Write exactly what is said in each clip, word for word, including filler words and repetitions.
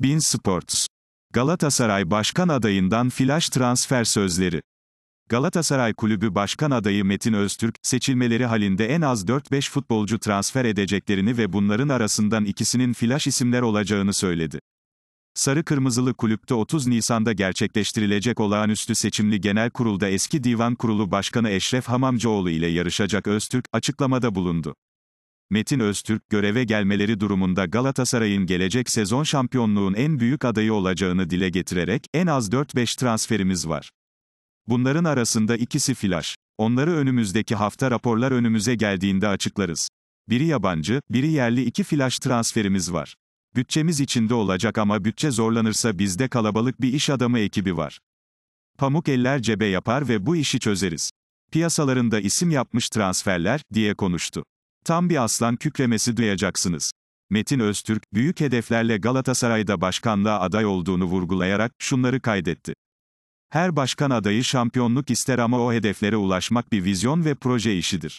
beIN Sports. Galatasaray Başkan adayından flash transfer sözleri. Galatasaray Kulübü Başkan adayı Metin Öztürk, seçilmeleri halinde en az dört beş futbolcu transfer edeceklerini ve bunların arasından ikisinin flash isimler olacağını söyledi. Sarı Kırmızılı Kulüpte otuz Nisan'da gerçekleştirilecek olağanüstü seçimli genel kurulda eski Divan Kurulu Başkanı Eşref Hamamcıoğlu ile yarışacak Öztürk, açıklamada bulundu. Metin Öztürk, göreve gelmeleri durumunda Galatasaray'ın gelecek sezon şampiyonluğun en büyük adayı olacağını dile getirerek, en az dört beş transferimiz var. Bunların arasında ikisi flash. Onları önümüzdeki hafta raporlar önümüze geldiğinde açıklarız. Biri yabancı, biri yerli iki flash transferimiz var. Bütçemiz içinde olacak ama bütçe zorlanırsa bizde kalabalık bir iş adamı ekibi var. Pamuk eller cebe yapar ve bu işi çözeriz. Piyasalarında isim yapmış transferler, diye konuştu. Tam bir aslan kükremesi duyacaksınız. Metin Öztürk, büyük hedeflerle Galatasaray'da başkanlığa aday olduğunu vurgulayarak, şunları kaydetti. Her başkan adayı şampiyonluk ister ama o hedeflere ulaşmak bir vizyon ve proje işidir.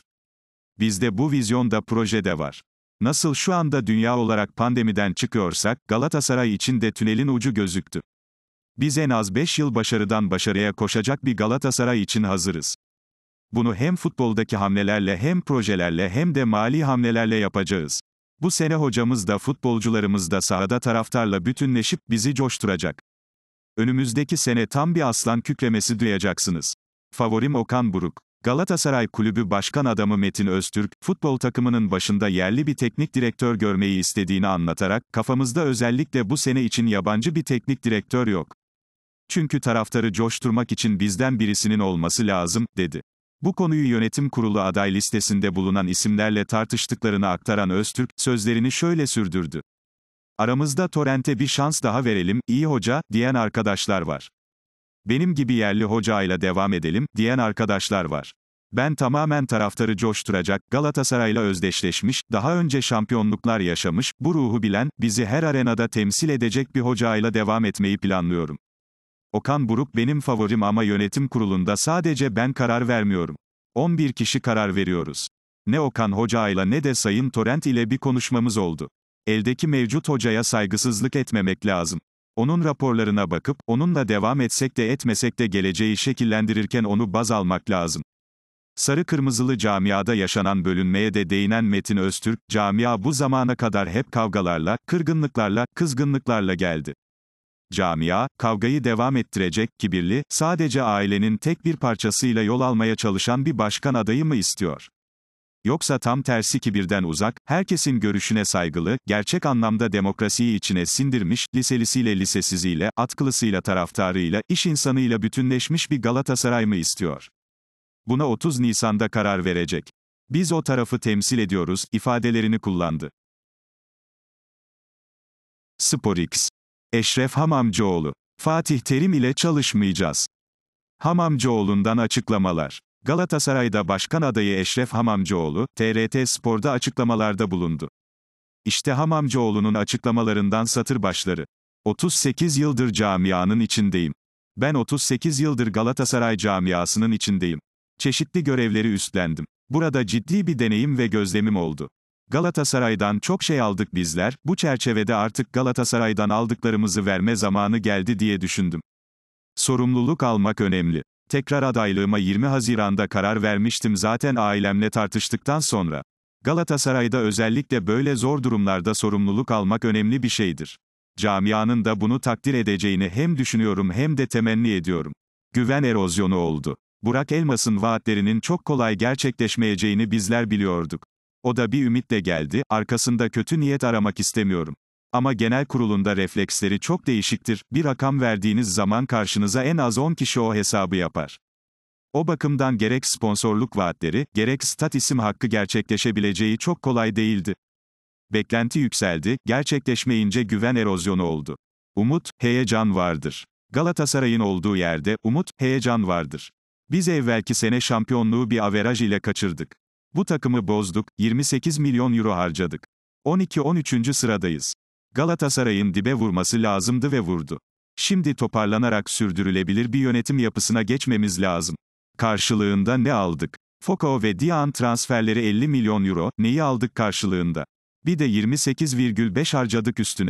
Bizde bu vizyon da proje de var. Nasıl şu anda dünya olarak pandemiden çıkıyorsak, Galatasaray için de tünelin ucu gözüktü. Biz en az beş yıl başarıdan başarıya koşacak bir Galatasaray için hazırız. Bunu hem futboldaki hamlelerle hem projelerle hem de mali hamlelerle yapacağız. Bu sene hocamız da futbolcularımız da sahada taraftarla bütünleşip bizi coşturacak. Önümüzdeki sene tam bir aslan kükremesi duyacaksınız. Favorim Okan Buruk. Galatasaray Kulübü Başkan adamı Metin Öztürk, futbol takımının başında yerli bir teknik direktör görmeyi istediğini anlatarak, kafamızda özellikle bu sene için yabancı bir teknik direktör yok. Çünkü taraftarı coşturmak için bizden birisinin olması lazım, dedi. Bu konuyu yönetim kurulu aday listesinde bulunan isimlerle tartıştıklarını aktaran Öztürk, sözlerini şöyle sürdürdü. Aramızda Torrent'e bir şans daha verelim, iyi hoca, diyen arkadaşlar var. Benim gibi yerli hocayla devam edelim, diyen arkadaşlar var. Ben tamamen taraftarı coşturacak, Galatasaray'la özdeşleşmiş, daha önce şampiyonluklar yaşamış, bu ruhu bilen, bizi her arenada temsil edecek bir hocayla devam etmeyi planlıyorum. Okan Buruk benim favorim ama yönetim kurulunda sadece ben karar vermiyorum. on bir kişi karar veriyoruz. Ne Okan hocayla ne de Sayın Torrent ile bir konuşmamız oldu. Eldeki mevcut hocaya saygısızlık etmemek lazım. Onun raporlarına bakıp, onunla devam etsek de etmesek de geleceği şekillendirirken onu baz almak lazım. Sarı Kırmızılı camiada yaşanan bölünmeye de değinen Metin Öztürk, camia bu zamana kadar hep kavgalarla, kırgınlıklarla, kızgınlıklarla geldi. Camia, kavgayı devam ettirecek, kibirli, sadece ailenin tek bir parçasıyla yol almaya çalışan bir başkan adayı mı istiyor? Yoksa tam tersi kibirden uzak, herkesin görüşüne saygılı, gerçek anlamda demokrasiyi içine sindirmiş, liselisiyle lisesiziyle, atkılısıyla taraftarıyla, iş insanıyla bütünleşmiş bir Galatasaray mı istiyor? Buna otuz Nisan'da karar verecek. Biz o tarafı temsil ediyoruz, ifadelerini kullandı. SporX. Eşref Hamamcıoğlu. Fatih Terim ile çalışmayacağız. Hamamcıoğlu'ndan açıklamalar. Galatasaray'da başkan adayı Eşref Hamamcıoğlu, T R T Spor'da açıklamalarda bulundu. İşte Hamamcıoğlu'nun açıklamalarından satır başları. otuz sekiz yıldır camianın içindeyim. Ben otuz sekiz yıldır Galatasaray camiasının içindeyim. Çeşitli görevleri üstlendim. Burada ciddi bir deneyim ve gözlemim oldu. Galatasaray'dan çok şey aldık bizler, bu çerçevede artık Galatasaray'dan aldıklarımızı verme zamanı geldi diye düşündüm. Sorumluluk almak önemli. Tekrar adaylığıma yirmi Haziran'da karar vermiştim zaten ailemle tartıştıktan sonra. Galatasaray'da özellikle böyle zor durumlarda sorumluluk almak önemli bir şeydir. Camianın da bunu takdir edeceğini hem düşünüyorum hem de temenni ediyorum. Güven erozyonu oldu. Burak Elmas'ın vaatlerinin çok kolay gerçekleşmeyeceğini bizler biliyorduk. O da bir ümitle geldi, arkasında kötü niyet aramak istemiyorum. Ama genel kurulunda refleksleri çok değişiktir, bir rakam verdiğiniz zaman karşınıza en az on kişi o hesabı yapar. O bakımdan gerek sponsorluk vaatleri, gerek stat isim hakkı gerçekleşebileceği çok kolay değildi. Beklenti yükseldi, gerçekleşmeyince güven erozyonu oldu. Umut, heyecan vardır. Galatasaray'ın olduğu yerde, umut, heyecan vardır. Biz evvelki sene şampiyonluğu bir averaj ile kaçırdık. Bu takımı bozduk, yirmi sekiz milyon euro harcadık. on iki on üçüncü sıradayız. Galatasaray'ın dibe vurması lazımdı ve vurdu. Şimdi toparlanarak sürdürülebilir bir yönetim yapısına geçmemiz lazım. Karşılığında ne aldık? Foko ve Dian transferleri elli milyon euro, neyi aldık karşılığında? Bir de yirmi sekiz virgül beş harcadık üstüne.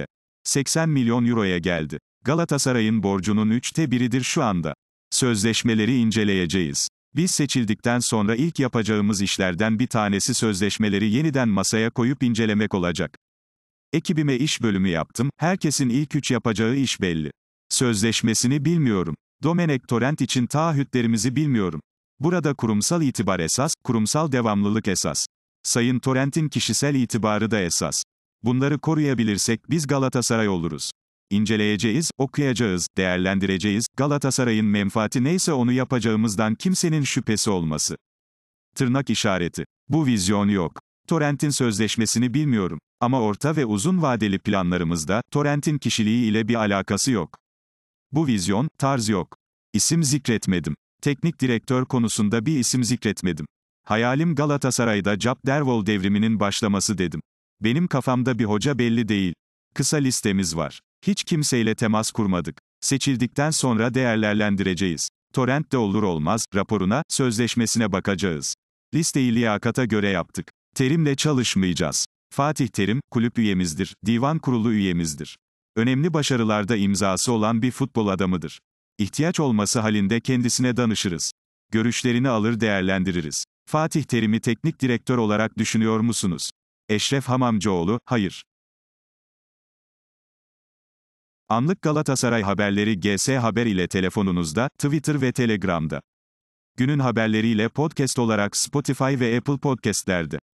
seksen milyon euroya geldi. Galatasaray'ın borcunun üçte biridir şu anda. Sözleşmeleri inceleyeceğiz. Biz seçildikten sonra ilk yapacağımız işlerden bir tanesi sözleşmeleri yeniden masaya koyup incelemek olacak. Ekibime iş bölümü yaptım, herkesin ilk üç yapacağı iş belli. Sözleşmesini bilmiyorum. Domenech Torrent için taahhütlerimizi bilmiyorum. Burada kurumsal itibar esas, kurumsal devamlılık esas. Sayın Torrent'in kişisel itibarı da esas. Bunları koruyabilirsek biz Galatasaray oluruz. İnceleyeceğiz, okuyacağız, değerlendireceğiz, Galatasaray'ın menfaati neyse onu yapacağımızdan kimsenin şüphesi olması. Tırnak işareti. Bu vizyon yok. Torrent'in sözleşmesini bilmiyorum. Ama orta ve uzun vadeli planlarımızda, Torrent'in kişiliği ile bir alakası yok. Bu vizyon, tarz yok. İsim zikretmedim. Teknik direktör konusunda bir isim zikretmedim. Hayalim Galatasaray'da Cap Derwol devriminin başlaması dedim. Benim kafamda bir hoca belli değil. Kısa listemiz var. Hiç kimseyle temas kurmadık. Seçildikten sonra değerlendireceğiz. Torrent de olur olmaz, raporuna, sözleşmesine bakacağız. Listeyi liyakata göre yaptık. Terimle çalışmayacağız. Fatih Terim, kulüp üyemizdir, divan kurulu üyemizdir. Önemli başarılarda imzası olan bir futbol adamıdır. İhtiyaç olması halinde kendisine danışırız. Görüşlerini alır değerlendiririz. Fatih Terim'i teknik direktör olarak düşünüyor musunuz? Eşref Hamamcıoğlu, hayır. Anlık Galatasaray haberleri G S Haber ile telefonunuzda, Twitter ve Telegram'da. Günün haberleriyle podcast olarak Spotify ve Apple Podcast'lerde.